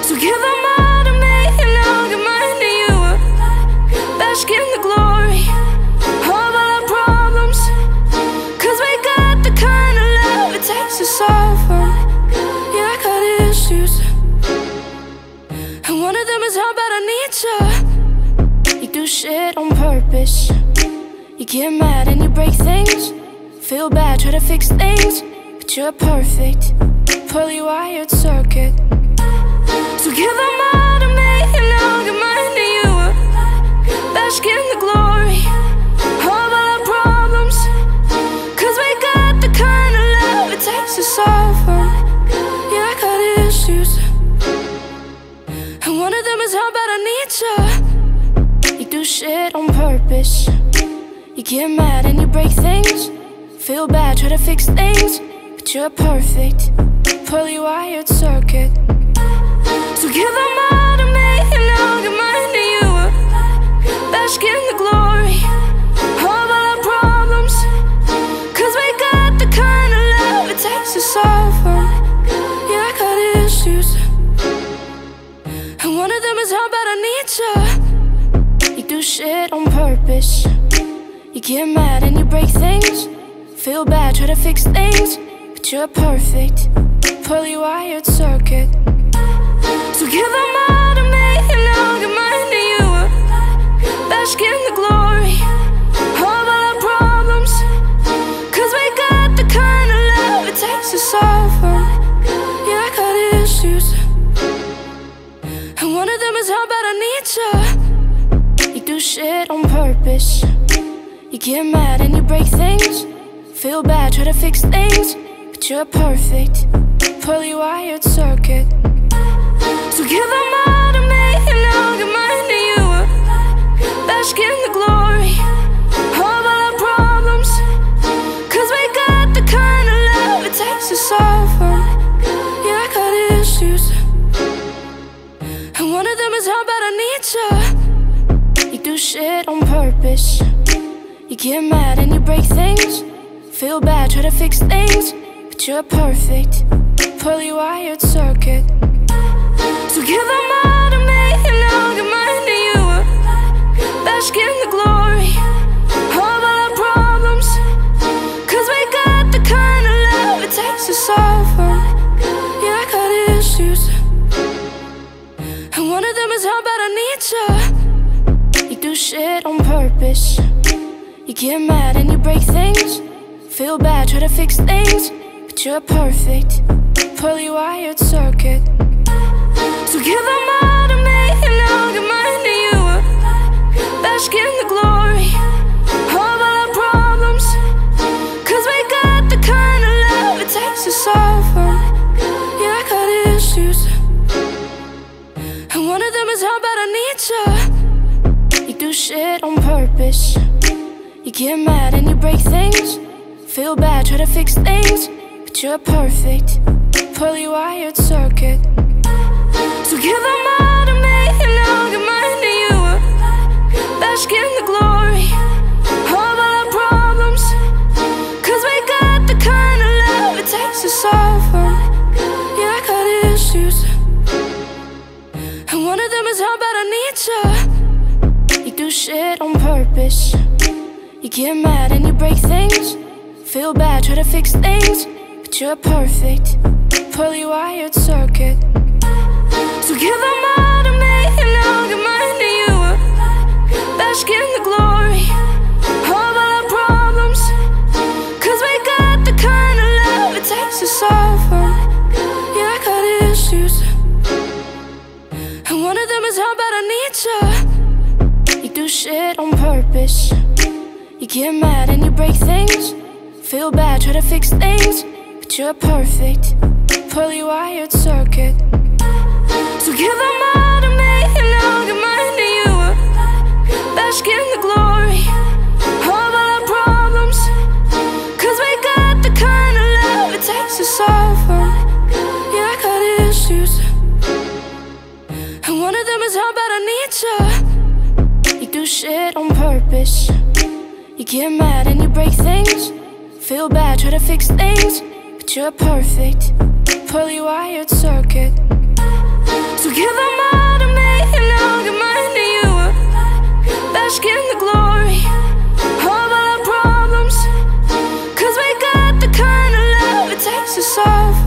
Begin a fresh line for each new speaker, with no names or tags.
So give them all to me and I'll give mine to you. Bask in the glory of all our problems, 'cause we got the kind of love it takes to solve them. Yeah, I got issues, and one of them is how bad I need you. You do shit on purpose. You get mad and you break things. Feel bad, try to fix things, but you're perfect, poorly wired circuit. So give them all to me and I'll give mine to you. Bask in the glory of all our problems, 'cause we got the kind of love it takes to solve them. Yeah, I got issues, and one of them is how bad I need you. You do shit on purpose. You get mad and you break things. Feel bad, try to fix things, but you're perfect, poorly wired circuit. So give them all to me and I'll give mine to you. Bask in the glory of all our problems, 'cause we got the kind of love it takes to solve them. Yeah, I got issues, and one of them is how bad I need you. You do shit on purpose. You get mad and you break things. Feel bad, try to fix things, but you're perfect, poorly wired circuit. So give them all to me and I'll give mine to you. Bask in the glory of all our problems, 'cause we got the kind of love it takes to solve them. Yeah, I got issues, and one of them is how bad I need you. You do shit on purpose. You get mad and you break things. Feel bad, try to fix things, but you're perfect, poorly wired circuit. So give them all to me and I'll give mine to you. Bask in the glory of all our problems, 'cause we got the kind of love it takes to solve them. Yeah, I got issues, and one of them is how bad I need you. You do shit on purpose. You get mad and you break things. Feel bad, try to fix things, but you're perfect, poorly wired circuit. So give them all to me and I'll give mine to you. Bask in the glory of all our problems, 'cause we got the kind of love it takes to solve them. Yeah, I got issues, and one of them is how bad I need you. You do shit on purpose. You get mad and you break things. Feel bad, try to fix things, but you're perfect, poorly wired circuit. So give them all to me and I'll give mine to you. Bask in the glory of all our problems, 'cause we got the kind of love it takes to solve them. Yeah, I got issues, and one of them is how bad I need you. You do shit on purpose. You get mad and you break things. Feel bad, try to fix things, but you're perfect, poorly wired circuit. So give them all to me and I'll give mine to you. Bask in the glory of all our problems, 'cause we got the kind of love it takes to solve them. Yeah, I got issues, and one of them is how bad I need you. You do shit on purpose. You get mad and you break things. Feel bad, try to fix things, but you're perfect, poorly wired circuit. So give them all to me and I'll give mine to you. Bask in the glory of all our problems, 'cause we got the kind of love it takes to solve them. Yeah, I got issues, and one of them is how bad I need you. You do shit on purpose. You get mad and you break things. Feel bad, try to fix things, but you're perfect, poorly wired circuit. So give them all to me and I'll give mine to you. Bask in the glory of all our problems, 'cause we got the kind of love it takes to solve them. Yeah, I got issues, and one of them is how bad I need you. You do shit on purpose. You get mad and you break things. Feel bad, try to fix things, but you're perfect, poorly wired circuit. So give yourself.